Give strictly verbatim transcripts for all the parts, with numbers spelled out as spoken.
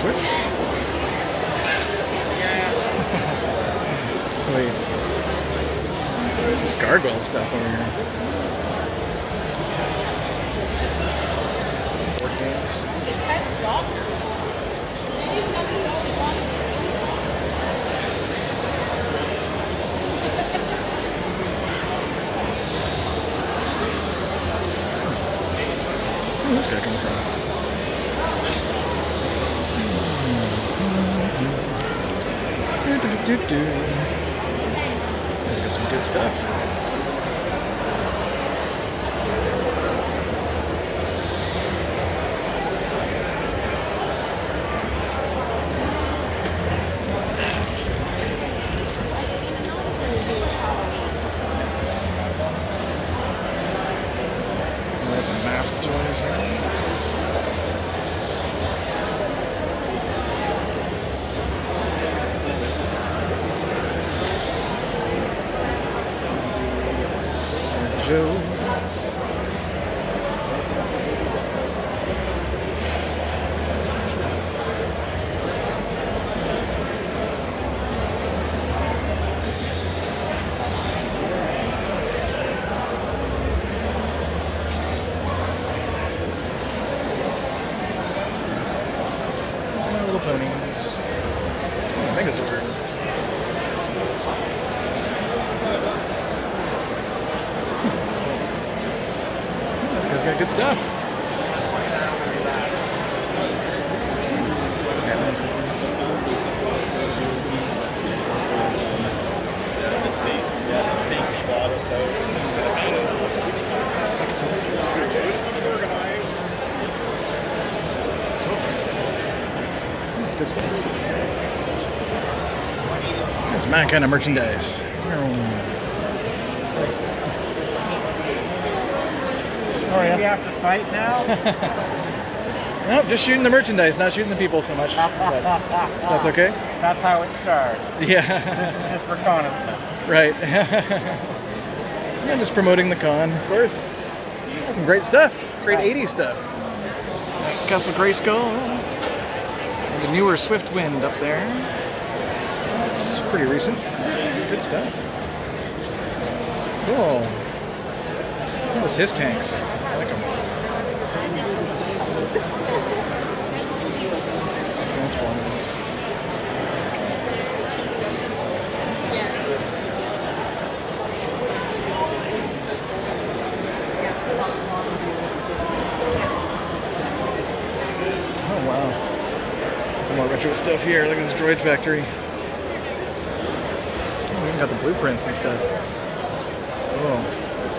Switch. Sweet. There's gargoyle stuff over here. Board games. Where's this guy coming from? Do, do, do, do. He's got some good stuff. There's some mask toys here. Joe. My Little Ponies. Oh, Megazord. This guy's got good stuff. Yeah, it's Steve. Yeah, it's Steve's squad, so good stuff. That's my kind of merchandise. Oh, yeah. We have to fight now? Nope, just shooting the merchandise, not shooting the people so much. But that's okay. That's how it starts. Yeah. This is just reconnaissance. Right. Yeah, just promoting the con, of course. Got some great stuff. Great eighties stuff. Castle Grayskull. And the newer Swiftwind up there. That's pretty recent. Good stuff. Cool. What's his tanks? I like them. Transformers. Oh wow. Some more retro stuff here. Look at this droid factory. Oh, we even got the blueprints and stuff. Oh.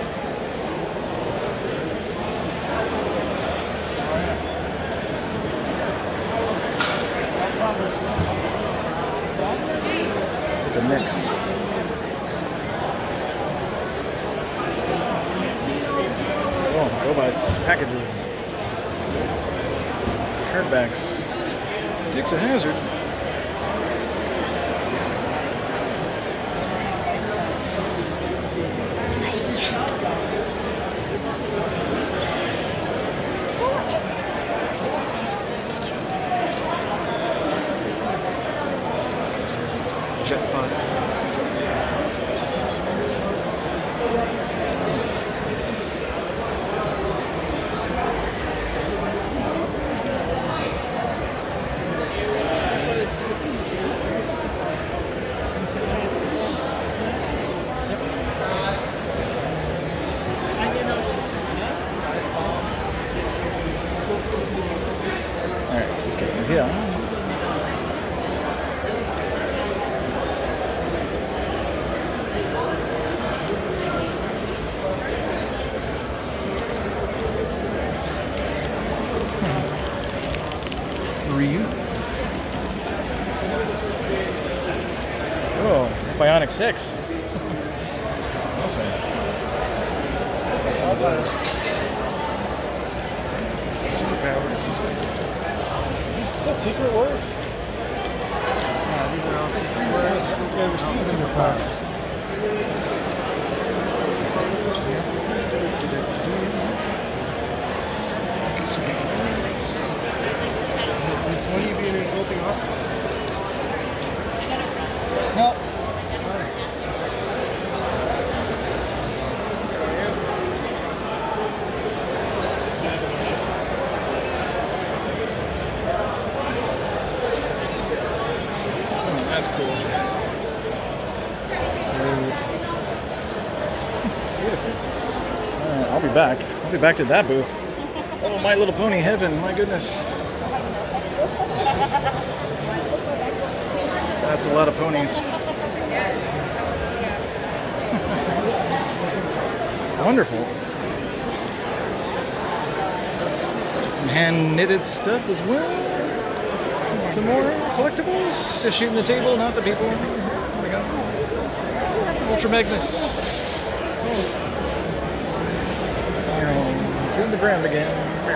The mix. Oh, go buy packages. Card backs. Dukes of Hazzard. Jet five. All right, let's get over here. Ryu. Oh, Bionic six. Awesome. Some of those. Some superpowers. Is that Secret Wars? Yeah, these are all Secret Wars. We've never seen them before. twenty being be back. I'll be back to that booth. Oh, My Little Pony heaven! My goodness. That's a lot of ponies. Wonderful. Some hand knitted stuff as well. Some more collectibles. Just shooting the table, not the people. There we go. Ultra Magnus. Oh. Seeing the brand again.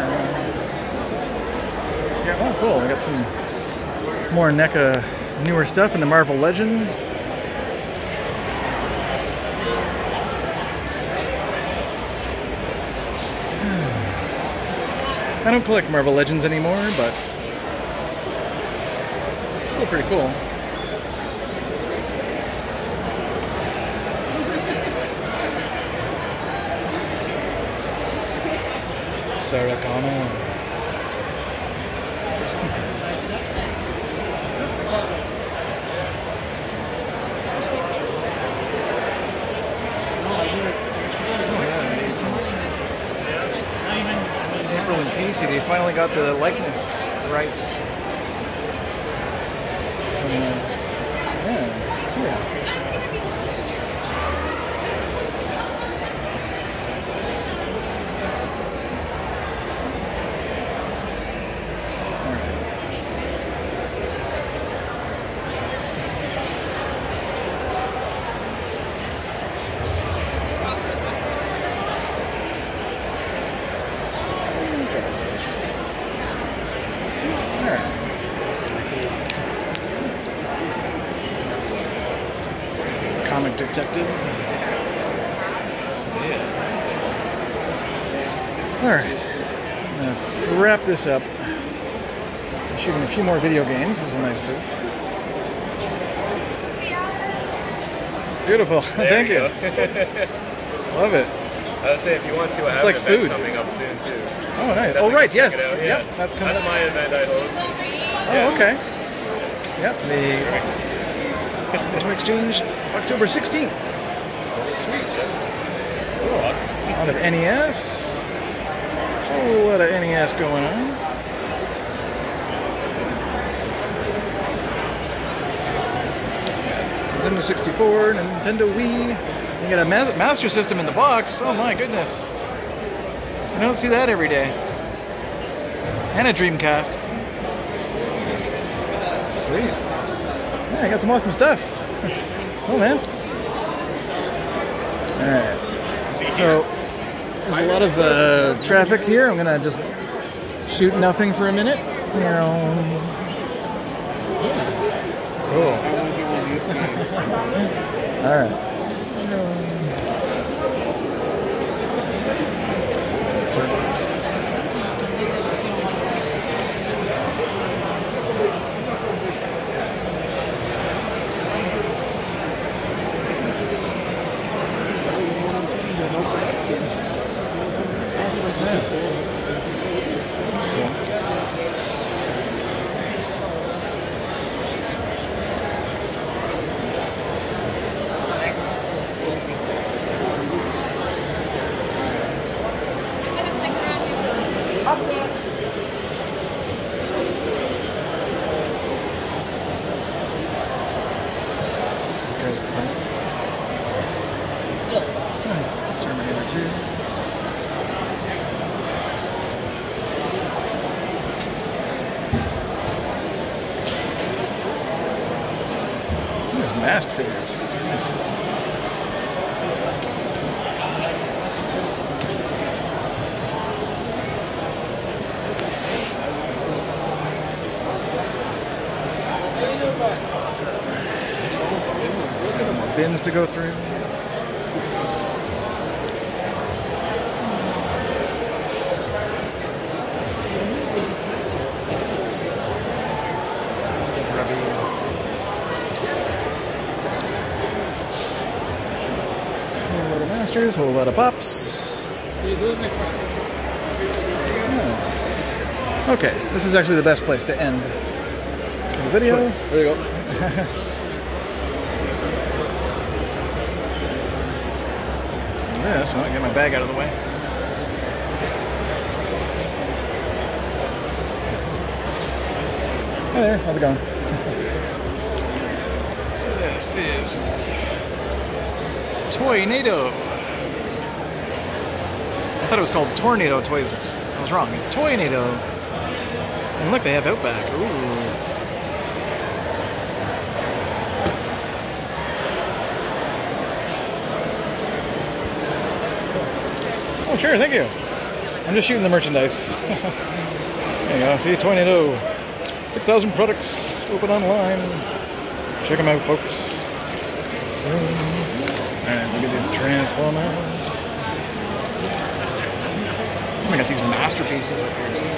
Yeah, oh, cool. We got some more NECA newer stuff in the Marvel Legends. I don't collect Marvel Legends anymore, but it's still pretty cool. Sarah Connor. April and Casey, they finally got the likeness rights. Uh, yeah, sure. Comic detective. Yeah. All right. I'm gonna wrap this up. Shooting a few more video games. This is a nice booth. Beautiful. Thank you. Love it. I would say if you want to, I It's have like an event food. coming up soon too. Oh, nice. Definitely Oh, right. check Yes. it out, yeah. Yep. That's coming. That's my event I host. Oh, Yeah. okay. Yep. The Toy Exchange, October sixteenth. Sweet. Cool. Awesome. A lot of N E S. A whole lot of N E S going on. Nintendo sixty-four, Nintendo Wii. You got a ma Master System in the box. Oh my goodness. I don't see that every day. And a Dreamcast. Sweet. Yeah, I got some awesome stuff. Oh man. Alright. So, there's a lot of uh, traffic here. I'm gonna just shoot nothing for a minute. You know. Cool. Alright. Some turtles. That's cool. Guys are playing. Still. Terminator two. There's mask figures. Nice. Awesome. More bins to go through. Whole lot of masters, whole lot of pops. Oh. Okay, this is actually the best place to end. So the video. Sure. There you go. This, well, get my bag out of the way. Hi there, how's it going? So this is Toy-nado. I thought it was called Tornado Toys. I was wrong. It's Toy-nado. And look, they have Outback. Ooh. Oh, sure, thank you. I'm just shooting the merchandise. There you go. See, Toy-nado. six thousand products open online. Check them out, folks. Alright, look at these Transformers. Oh, I got these masterpieces up here too.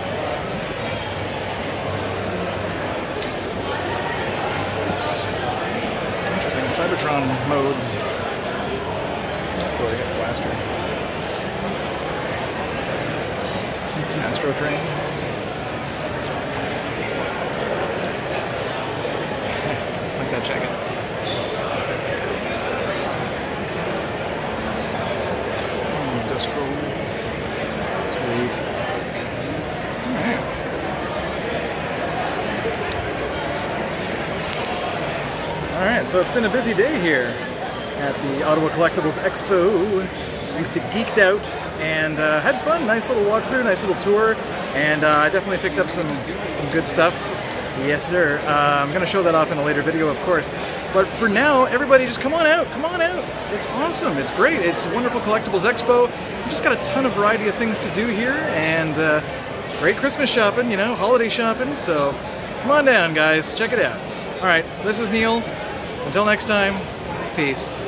Interesting. Cybertron modes. That's cool. I got Blaster. Astro Train. Like that jacket. Mm, Distro. Sweet. Alright. Alright, so it's been a busy day here at the Ottawa Collectibles Expo. Thanks to Geeked Out, and uh, had fun. Nice little walkthrough, nice little tour, and uh, I definitely picked up some, some good stuff. Yes, sir. Uh, I'm going to show that off in a later video, of course. But for now, everybody just come on out. Come on out. It's awesome. It's great. It's a wonderful Collectibles Expo. We've just got a ton of variety of things to do here, and uh, it's great Christmas shopping, you know, holiday shopping. So come on down, guys. Check it out. All right, this is Neil. Until next time, peace.